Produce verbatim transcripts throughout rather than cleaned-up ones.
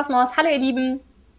Kosmos. Hallo ihr Lieben.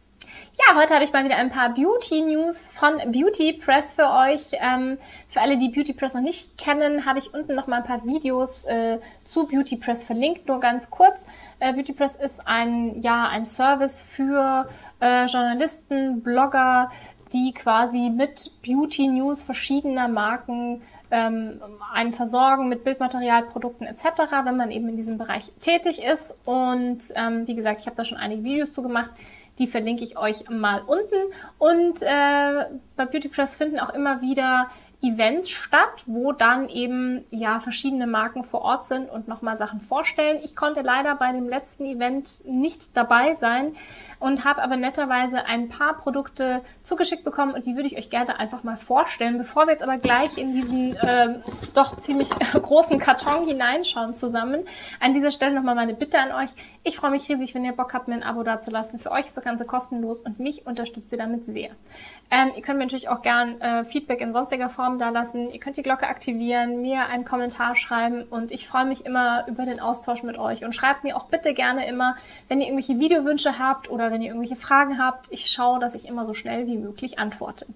Ja, heute habe ich mal wieder ein paar Beauty-News von Beauty Press für euch. Ähm, für alle, die Beauty Press noch nicht kennen, habe ich unten noch mal ein paar Videos äh, zu Beauty Press verlinkt. Nur ganz kurz. Äh, Beauty Press ist ein, ja, ein Service für äh, Journalisten, Blogger, die quasi mit Beauty-News verschiedener Marken ähm, einen versorgen mit Bildmaterial, Produkten et cetera, wenn man eben in diesem Bereich tätig ist. Und ähm, wie gesagt, ich habe da schon einige Videos zu gemacht. Die verlinke ich euch mal unten. Und äh, bei Beauty Press finden auch immer wieder Events statt, wo dann eben ja verschiedene Marken vor Ort sind und nochmal Sachen vorstellen. Ich konnte leider bei dem letzten Event nicht dabei sein und habe aber netterweise ein paar Produkte zugeschickt bekommen und die würde ich euch gerne einfach mal vorstellen. Bevor wir jetzt aber gleich in diesen ähm, doch ziemlich großen Karton hineinschauen zusammen, an dieser Stelle nochmal meine Bitte an euch. Ich freue mich riesig, wenn ihr Bock habt, mir ein Abo dazulassen. Für euch ist das Ganze kostenlos und mich unterstützt ihr damit sehr. Ähm, ihr könnt mir natürlich auch gern äh, Feedback in sonstiger Form da lassen. Ihr könnt die Glocke aktivieren, mir einen Kommentar schreiben und ich freue mich immer über den Austausch mit euch. Und schreibt mir auch bitte gerne immer, wenn ihr irgendwelche Videowünsche habt oder wenn ihr irgendwelche Fragen habt. Ich schaue, dass ich immer so schnell wie möglich antworte.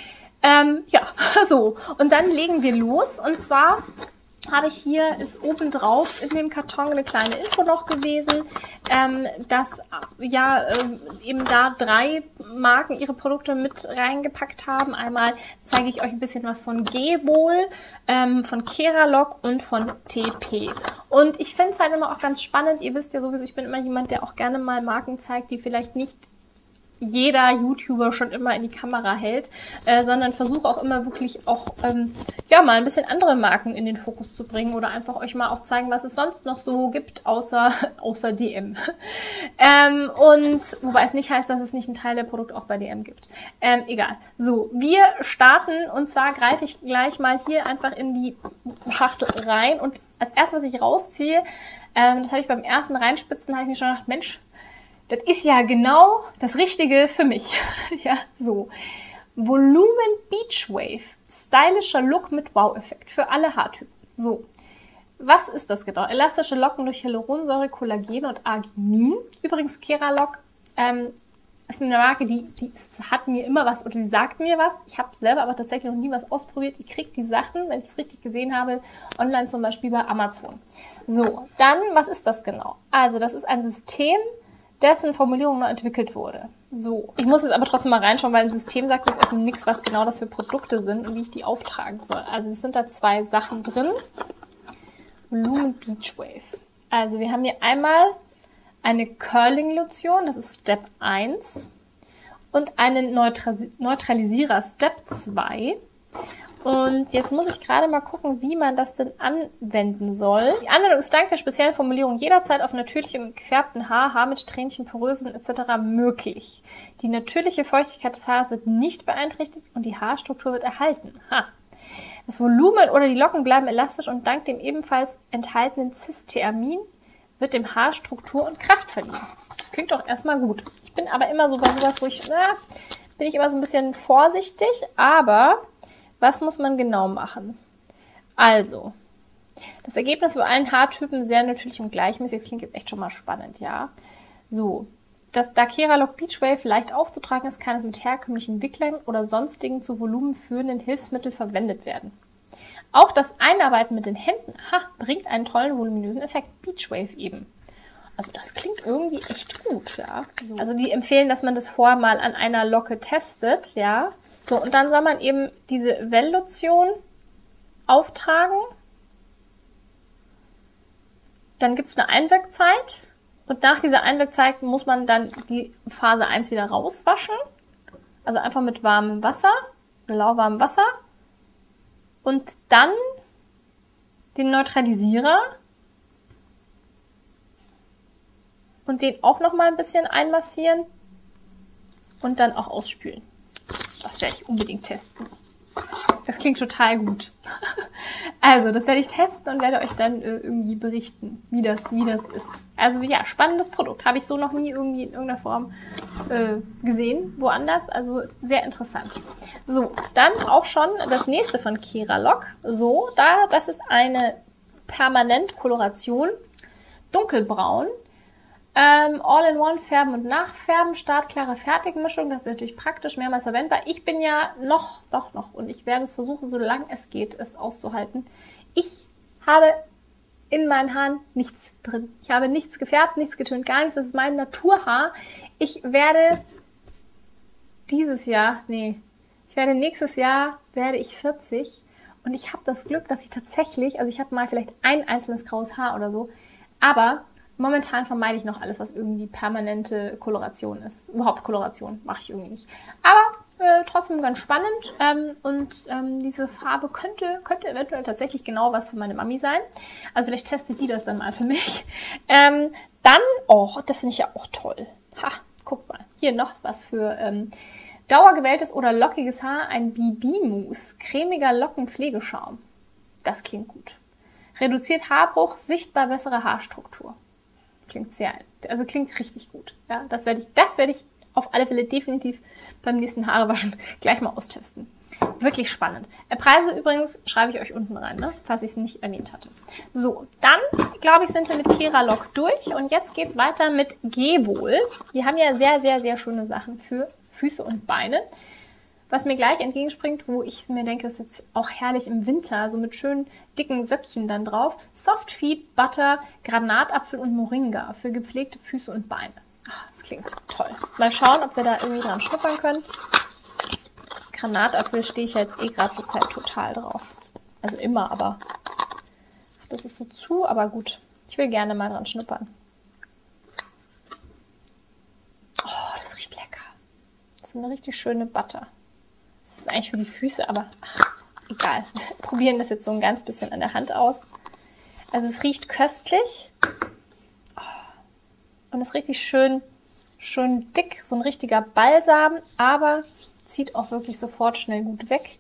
Ähm, ja, so. Und dann legen wir los. Und zwar habe ich hier, ist oben drauf in dem Karton eine kleine Info noch gewesen, ähm, dass ja äh, eben da drei Marken ihre Produkte mit reingepackt haben. Einmal zeige ich euch ein bisschen was von Gewol, ähm, von Keralock und von T P. Und ich finde es halt immer auch ganz spannend. Ihr wisst ja sowieso, ich bin immer jemand, der auch gerne mal Marken zeigt, die vielleicht nicht jeder YouTuber schon immer in die Kamera hält, äh, sondern versuche auch immer wirklich auch ähm, ja mal ein bisschen andere Marken in den Fokus zu bringen oder einfach euch mal auch zeigen, was es sonst noch so gibt, außer außer D M. ähm, und wobei es nicht heißt, dass es nicht einen Teil der Produkte auch bei D M gibt. Ähm, egal. So, wir starten und zwar greife ich gleich mal hier einfach in die Schachtel rein und als erstes, was ich rausziehe, ähm, das habe ich beim ersten Reinspitzen, habe ich mir schon gedacht, Mensch, das ist ja genau das Richtige für mich. Ja, so. Volumen Beach Wave. Stylischer Look mit Wow-Effekt für alle Haartypen. So. Was ist das genau? Elastische Locken durch Hyaluronsäure, Kollagen und Arginin. Übrigens, Keralock ähm, ist eine Marke, die, die ist, hat mir immer was, oder die sagt mir was. Ich habe selber aber tatsächlich noch nie was ausprobiert. Ihr kriegt die Sachen, wenn ich es richtig gesehen habe, online zum Beispiel bei Amazon. So, dann, was ist das genau? Also, das ist ein System, dessen Formulierung noch entwickelt wurde. So, ich muss jetzt aber trotzdem mal reinschauen, weil ein System sagt jetzt erstmal nichts, was genau das für Produkte sind und wie ich die auftragen soll. Also es sind da zwei Sachen drin. Volumen Beach Wave. Also wir haben hier einmal eine Curling-Lotion, das ist Step eins, und einen Neutral- Neutralisierer Step zwei. Und jetzt muss ich gerade mal gucken, wie man das denn anwenden soll. Die Anwendung ist dank der speziellen Formulierung jederzeit auf natürlichem und gefärbten Haar, Haar mit Strähnchen, Porösen et cetera möglich. Die natürliche Feuchtigkeit des Haares wird nicht beeinträchtigt und die Haarstruktur wird erhalten. Ha. Das Volumen oder die Locken bleiben elastisch und dank dem ebenfalls enthaltenen Cysteamin wird dem Haar Struktur und Kraft verliehen. Das klingt doch erstmal gut. Ich bin aber immer so bei sowas, wo ich, na, bin ich immer so ein bisschen vorsichtig, aber was muss man genau machen? Also, das Ergebnis bei allen Haartypen sehr natürlich und gleichmäßig. Das klingt jetzt echt schon mal spannend, ja. So, das, da Keralock Beach Wave leicht aufzutragen ist, kann es mit herkömmlichen Wicklern oder sonstigen zu Volumen führenden Hilfsmitteln verwendet werden. Auch das Einarbeiten mit den Händen ha, bringt einen tollen voluminösen Effekt. Beach Wave eben. Also das klingt irgendwie echt gut, ja. So. Also die empfehlen, dass man das vorher mal an einer Locke testet, ja. So, und dann soll man eben diese Well-Lotion auftragen. Dann gibt es eine Einwirkzeit. Und nach dieser Einwirkzeit muss man dann die Phase eins wieder rauswaschen. Also einfach mit warmem Wasser, lauwarmem Wasser. Und dann den Neutralisierer. Und den auch nochmal ein bisschen einmassieren. Und dann auch ausspülen. Das werde ich unbedingt testen. Das klingt total gut. Also, das werde ich testen und werde euch dann äh, irgendwie berichten, wie das, wie das ist. Also ja, spannendes Produkt. Habe ich so noch nie irgendwie in irgendeiner Form äh, gesehen, woanders. Also sehr interessant. So, dann auch schon das nächste von Keralock. So, da, das ist eine Permanentkoloration, dunkelbraun. Ähm, All-in-One Färben und Nachfärben, startklare Fertigmischung, das ist natürlich praktisch, mehrmals verwendbar. Ich bin ja noch, noch, noch und ich werde es versuchen, solange es geht, es auszuhalten. Ich habe in meinen Haaren nichts drin. Ich habe nichts gefärbt, nichts getönt, gar nichts. Das ist mein Naturhaar. Ich werde dieses Jahr, nee, ich werde nächstes Jahr, werde ich vierzig und ich habe das Glück, dass ich tatsächlich, also ich habe mal vielleicht ein einzelnes graues Haar oder so, aber momentan vermeide ich noch alles, was irgendwie permanente Koloration ist. Überhaupt Koloration mache ich irgendwie nicht. Aber äh, trotzdem ganz spannend ähm, und ähm, diese Farbe könnte, könnte eventuell tatsächlich genau was für meine Mami sein. Also vielleicht testet die das dann mal für mich. Ähm, dann, oh, das finde ich ja auch toll. Ha, guck mal, hier noch was für ähm, dauergewelltes oder lockiges Haar, ein B B-Mousse, cremiger Lockenpflegeschaum. Das klingt gut. Reduziert Haarbruch, sichtbar bessere Haarstruktur. Klingt sehr, also klingt richtig gut. Ja, das werde ich, das werde ich auf alle Fälle definitiv beim nächsten Haarewaschen gleich mal austesten. Wirklich spannend. Preise übrigens schreibe ich euch unten rein, ne? Falls ich es nicht erwähnt hatte. So, dann glaube ich, sind wir mit Keralock durch und jetzt geht es weiter mit Gehwohl. Die haben ja sehr, sehr, sehr schöne Sachen für Füße und Beine. Was mir gleich entgegenspringt, wo ich mir denke, das ist jetzt auch herrlich im Winter, so mit schönen dicken Söckchen dann drauf. Soft Feet, Butter, Granatapfel und Moringa für gepflegte Füße und Beine. Ach, das klingt toll. Mal schauen, ob wir da irgendwie dran schnuppern können. Granatapfel stehe ich jetzt eh gerade zur Zeit total drauf. Also immer, aber das ist so zu, aber gut. Ich will gerne mal dran schnuppern. Oh, das riecht lecker. Das ist eine richtig schöne Butter. Das ist eigentlich für die Füße, aber ach, egal. Wir probieren das jetzt so ein ganz bisschen an der Hand aus. Also es riecht köstlich. Und ist richtig schön, schön dick. So ein richtiger Balsam, aber zieht auch wirklich sofort schnell gut weg.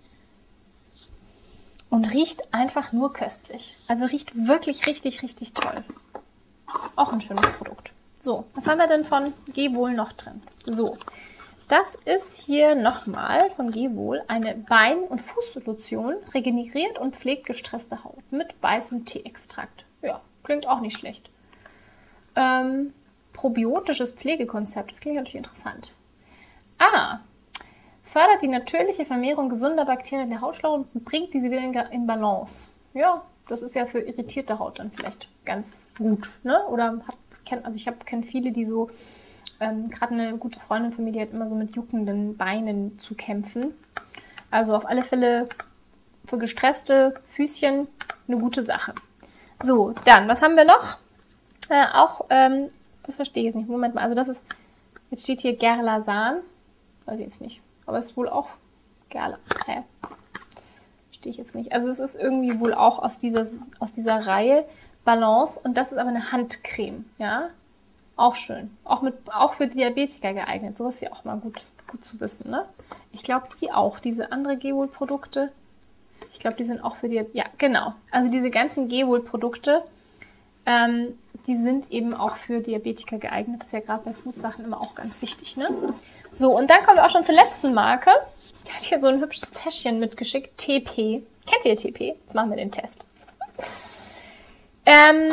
Und riecht einfach nur köstlich. Also riecht wirklich richtig, richtig toll. Auch ein schönes Produkt. So, was haben wir denn von Gehwohl noch drin? So. Das ist hier nochmal von Gehwohl eine Bein- und Fußlotion, regeneriert und pflegt gestresste Haut mit weißem Teeextrakt. Ja, klingt auch nicht schlecht. Ähm, probiotisches Pflegekonzept, das klingt natürlich interessant. Ah, fördert die natürliche Vermehrung gesunder Bakterien in der Hautflora und bringt diese wieder in, in Balance. Ja, das ist ja für irritierte Haut dann vielleicht ganz gut, ne? Oder hat, kenn, also ich habe kenne viele, die so Ähm, gerade eine gute Freundin von mir, die hat immer so mit juckenden Beinen zu kämpfen. Also auf alle Fälle für gestresste Füßchen eine gute Sache. So, dann, was haben wir noch? Äh, auch, ähm, das verstehe ich jetzt nicht. Moment mal, also das ist, jetzt steht hier Gerlasan. Weiß ich jetzt nicht. Aber es ist wohl auch Gerla. Hä? Verstehe ich jetzt nicht. Also es ist irgendwie wohl auch aus dieser, aus dieser Reihe Balance. Und das ist aber eine Handcreme, ja. Auch schön. Auch, mit, auch für Diabetiker geeignet. Sowas ist ja auch mal gut, gut zu wissen, ne? Ich glaube, die auch. Diese andere Gehwohl-Produkte. Ich glaube, die sind auch für die... Ja, genau. Also diese ganzen Gehwohl-Produkte, ähm, die sind eben auch für Diabetiker geeignet. Das ist ja gerade bei Fußsachen immer auch ganz wichtig, ne? So, und dann kommen wir auch schon zur letzten Marke. Die hat hier so ein hübsches Täschchen mitgeschickt. T P. Kennt ihr T P? Jetzt machen wir den Test. Ähm...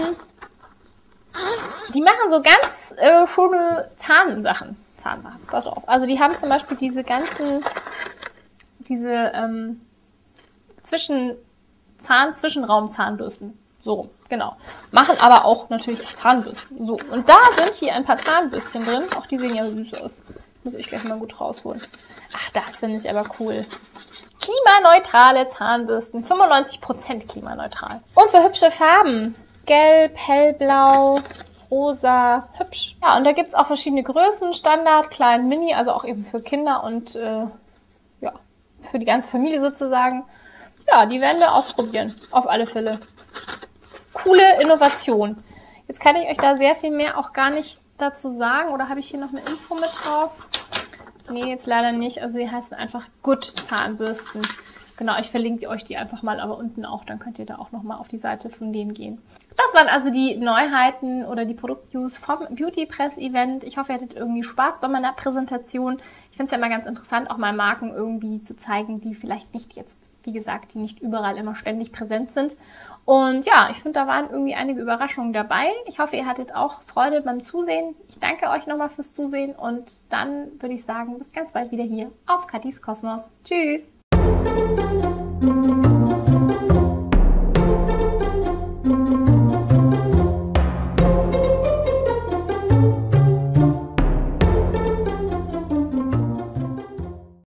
Die machen so ganz äh, schöne Zahnsachen. Zahnsachen, pass auf. Also die haben zum Beispiel diese ganzen, diese ähm, Zwischen Zahn, Zwischenraum-Zahnbürsten. So rum, genau. Machen aber auch natürlich auch Zahnbürsten. So, und da sind hier ein paar Zahnbürstchen drin. Auch die sehen ja süß aus. Muss ich gleich mal gut rausholen. Ach, das finde ich aber cool. Klimaneutrale Zahnbürsten. fünfundneunzig Prozent klimaneutral. Und so hübsche Farben. Gelb, hellblau, rosa, hübsch. Ja, und da gibt es auch verschiedene Größen, Standard, klein, Mini, also auch eben für Kinder und äh, ja, für die ganze Familie sozusagen. Ja, die werden wir ausprobieren, auf alle Fälle. Coole Innovation. Jetzt kann ich euch da sehr viel mehr auch gar nicht dazu sagen. Oder habe ich hier noch eine Info mit drauf? Nee, jetzt leider nicht. Also sie heißen einfach Good Zahnbürsten. Genau, ich verlinke euch die einfach mal, aber unten auch. Dann könnt ihr da auch nochmal auf die Seite von denen gehen. Das waren also die Neuheiten oder die Produkt-News vom Beauty Press Event. Ich hoffe, ihr hattet irgendwie Spaß bei meiner Präsentation. Ich finde es ja immer ganz interessant, auch mal Marken irgendwie zu zeigen, die vielleicht nicht jetzt wie gesagt, die nicht überall immer ständig präsent sind. Und ja, ich finde, da waren irgendwie einige Überraschungen dabei. Ich hoffe, ihr hattet auch Freude beim Zusehen. Ich danke euch nochmal fürs Zusehen und dann würde ich sagen, bis ganz bald wieder hier auf Kathis Kosmos. Tschüss!